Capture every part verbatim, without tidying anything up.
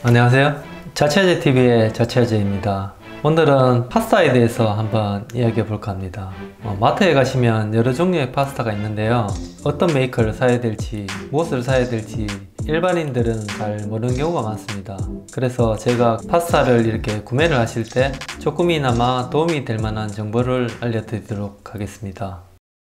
안녕하세요. 자취아재티비의 자취아재입니다. 오늘은 파스타에 대해서 한번 이야기해 볼까 합니다. 어, 마트에 가시면 여러 종류의 파스타가 있는데요. 어떤 메이커를 사야 될지, 무엇을 사야 될지 일반인들은 잘 모르는 경우가 많습니다. 그래서 제가 파스타를 이렇게 구매를 하실 때 조금이나마 도움이 될 만한 정보를 알려드리도록 하겠습니다.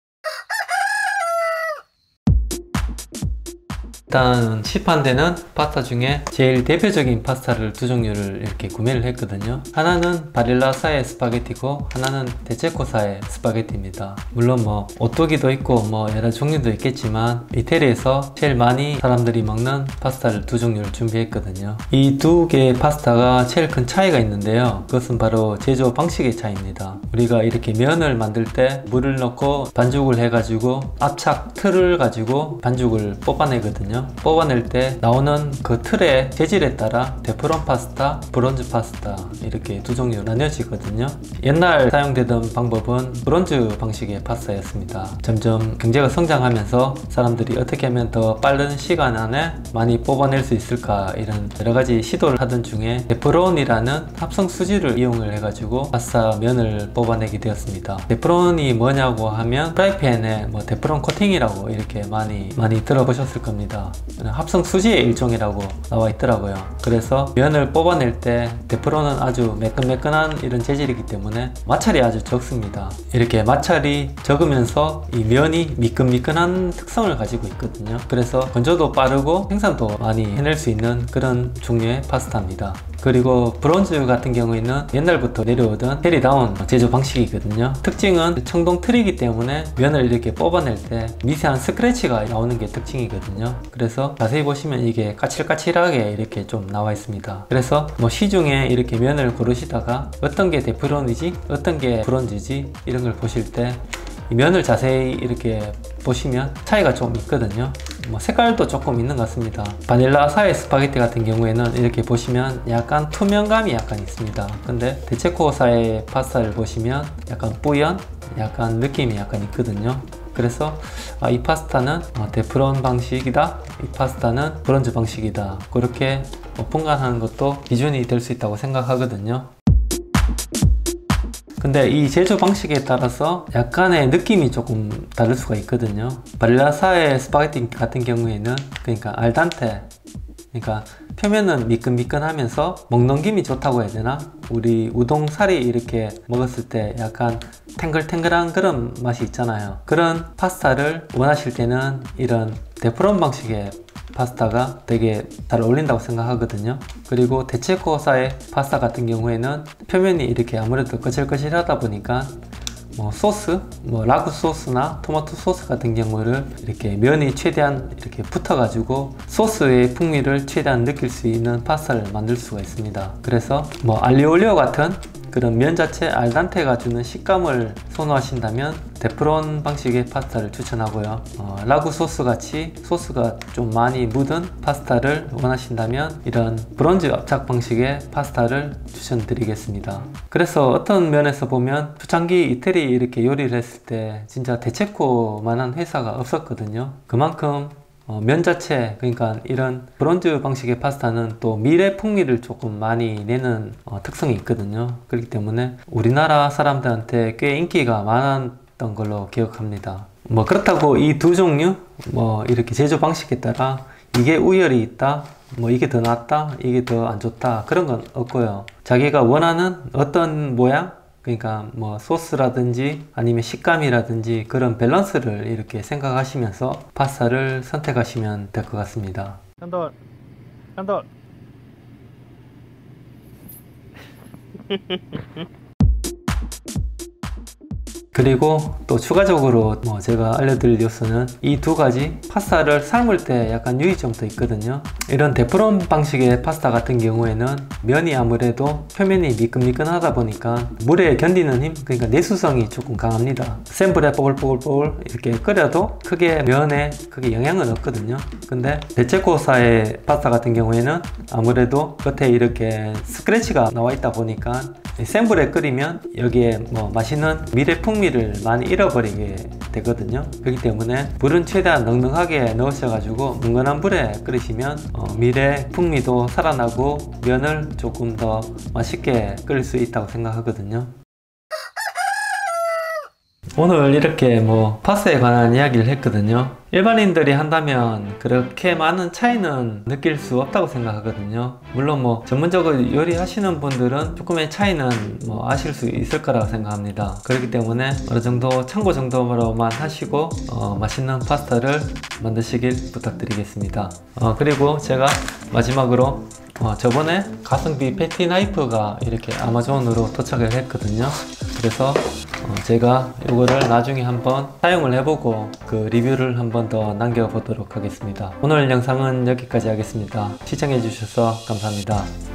일단 시판되는 파스타 중에 제일 대표적인 파스타를 두 종류를 이렇게 구매를 했거든요. 하나는 바릴라사의 스파게티고 하나는 데체코사의 스파게티입니다. 물론 뭐 오토기도 있고 뭐 여러 종류도 있겠지만 이태리에서 제일 많이 사람들이 먹는 파스타를 두 종류를 준비했거든요. 이 두 개의 파스타가 제일 큰 차이가 있는데요. 그것은 바로 제조 방식의 차이입니다. 우리가 이렇게 면을 만들 때 물을 넣고 반죽을 해가지고 압착 틀을 가지고 반죽을 뽑아내거든요. 뽑아낼 때 나오는 그 틀의 재질에 따라 테프론 파스타, 브론즈 파스타 이렇게 두 종류 나뉘어지거든요. 옛날 사용되던 방법은 브론즈 방식의 파스타였습니다. 점점 경제가 성장하면서 사람들이 어떻게 하면 더 빠른 시간 안에 많이 뽑아낼 수 있을까 이런 여러가지 시도를 하던 중에 테프론이라는 합성 수지를 이용을 해가지고 파스타 면을 뽑아내게 되었습니다. 테프론이 뭐냐고 하면 프라이팬에 뭐 테프론 코팅이라고 이렇게 많이 많이 들어보셨을 겁니다. 합성 수지의 일종이라고 나와 있더라고요. 그래서 면을 뽑아낼 때 테프론은 아주 매끈매끈한 이런 재질이기 때문에 마찰이 아주 적습니다. 이렇게 마찰이 적으면서 이 면이 미끈미끈한 특성을 가지고 있거든요. 그래서 건조도 빠르고 생산도 많이 해낼 수 있는 그런 종류의 파스타입니다. 그리고 브론즈 같은 경우에는 옛날부터 내려오던 테리다운 제조 방식이거든요. 특징은 청동 틀이기 때문에 면을 이렇게 뽑아낼 때 미세한 스크래치가 나오는 게 특징이거든요. 그래서 자세히 보시면 이게 까칠까칠하게 이렇게 좀 나와 있습니다. 그래서 뭐 시중에 이렇게 면을 고르시다가 어떤 게 테프론이지 어떤 게 브론즈지 이런 걸 보실 때 이 면을 자세히 이렇게 보시면 차이가 좀 있거든요. 뭐 색깔도 조금 있는 것 같습니다. 바닐라사의 스파게티 같은 경우에는 이렇게 보시면 약간 투명감이 약간 있습니다. 근데 데체코사의 파스타를 보시면 약간 뿌연, 약간 느낌이 약간 있거든요. 그래서 아, 이 파스타는 어, 테프론 방식이다, 이 파스타는 브론즈 방식이다, 그렇게 뭐 분간하는 것도 기준이 될 수 있다고 생각하거든요. 근데 이 제조 방식에 따라서 약간의 느낌이 조금 다를 수가 있거든요. 바릴라사의 스파게티 같은 경우에는 그러니까 알단테, 그러니까 표면은 미끈미끈하면서 먹넘김이 좋다고 해야 되나? 우리 우동사리 이렇게 먹었을 때 약간 탱글탱글한 그런 맛이 있잖아요. 그런 파스타를 원하실 때는 이런 테프론 방식의 파스타가 되게 잘 어울린다고 생각하거든요. 그리고 데체코사의 파스타 같은 경우에는 표면이 이렇게 아무래도 거칠거칠하다 보니까 뭐 소스, 뭐 라구 소스나 토마토 소스 같은 경우를 이렇게 면이 최대한 이렇게 붙어가지고 소스의 풍미를 최대한 느낄 수 있는 파스타를 만들 수가 있습니다. 그래서 뭐 알리올리오 같은 그런 면 자체 알단테가 주는 식감을 선호하신다면 테프론 방식의 파스타를 추천하고요. 어, 라구 소스 같이 소스가 좀 많이 묻은 파스타를 원하신다면 이런 브론즈 압착 방식의 파스타를 추천드리겠습니다. 그래서 어떤 면에서 보면 초창기 이태리 이렇게 요리를 했을 때 진짜 데체코만한 회사가 없었거든요. 그만큼 어, 면 자체, 그러니까 이런 브론즈 방식의 파스타는 또 밀의 풍미를 조금 많이 내는 어, 특성이 있거든요. 그렇기 때문에 우리나라 사람들한테 꽤 인기가 많았던 걸로 기억합니다. 뭐 그렇다고 이 두 종류 뭐 이렇게 제조 방식에 따라 이게 우열이 있다, 뭐 이게 더 낫다, 이게 더 안 좋다, 그런 건 없고요. 자기가 원하는 어떤 모양, 그러니까 뭐 소스라든지 아니면 식감이라든지 그런 밸런스를 이렇게 생각하시면서 파스타를 선택하시면 될 것 같습니다. 간다 간다 그리고 또 추가적으로 뭐 제가 알려드릴 뉴스는 이 두 가지 파스타를 삶을 때 약간 유의점도 있거든요. 이런 테프론 방식의 파스타 같은 경우에는 면이 아무래도 표면이 미끈미끈하다 보니까 물에 견디는 힘, 그러니까 내수성이 조금 강합니다. 센 불에 뽀글뽀글뽀글 이렇게 끓여도 크게 면에 크게 영향은 없거든요. 근데 데체코사의 파스타 같은 경우에는 아무래도 겉에 이렇게 스크래치가 나와 있다 보니까 이 센 불에 끓이면 여기에 뭐 맛있는 밀의 풍미를 많이 잃어버리게 되거든요. 그렇기 때문에 불은 최대한 넉넉하게 넣으셔가지고 뭉근한 불에 끓이시면 어, 밀의 풍미도 살아나고 면을 조금 더 맛있게 끓일 수 있다고 생각하거든요. 오늘 이렇게 뭐 파스타에 관한 이야기를 했거든요. 일반인들이 한다면 그렇게 많은 차이는 느낄 수 없다고 생각하거든요. 물론 뭐 전문적으로 요리하시는 분들은 조금의 차이는 뭐 아실 수 있을 거라고 생각합니다. 그렇기 때문에 어느 정도 참고 정도로만 하시고 어, 맛있는 파스타를 만드시길 부탁드리겠습니다. 어, 그리고 제가 마지막으로 어, 저번에 가성비 패티 나이프가 이렇게 아마존으로 도착을 했거든요. 그래서 어, 제가 이거를 나중에 한번 사용을 해보고 그 리뷰를 한번 더 남겨보도록 하겠습니다. 오늘 영상은 여기까지 하겠습니다. 시청해주셔서 감사합니다.